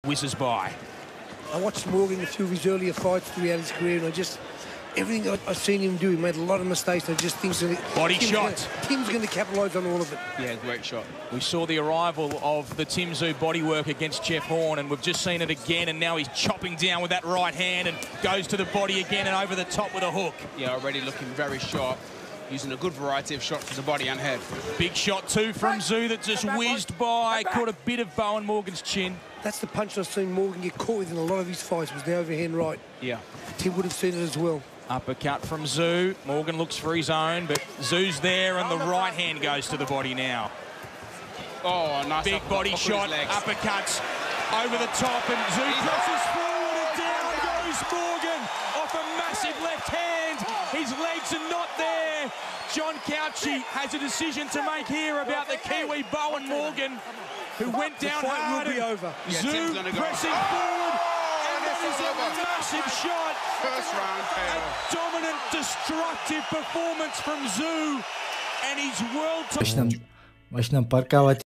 whizzes by. I watched Morgan in a few of his earlier fights throughout his career, and everything I've seen him do, he made a lot of mistakes. I just think Body shot. Tim's going to capitalise on all of it. Yeah, great shot. We saw the arrival of the Tim Tszyu bodywork against Jeff Horn, and we've just seen it again, and now he's chopping down with that right hand and goes to the body again and over the top with a hook. Yeah, already looking very sharp, using a good variety of shots to the body and head. Big shot too from Tszyu that just whizzed by, caught a bit of Bowen Morgan's chin. That's the punch I've seen Morgan get caught with in a lot of his fights, was the overhand right. Yeah. Tim would have seen it as well. Uppercut from Tszyu. Morgan looks for his own, but Tszyu's there, and the right hand goes to the body now. Oh, nice. Big body shot, uppercuts over the top, and Tszyu crosses forward, and down goes Morgan off a massive left hand. His legs are not there. John Couchy has a decision to make here about the Kiwi Bowen Morgan, who went down hard. Will be over. Tszyu pressing forward, and this is a massive shot. First round KO. A dominant, destructive performance from Tszyu, and his world. Baştan parka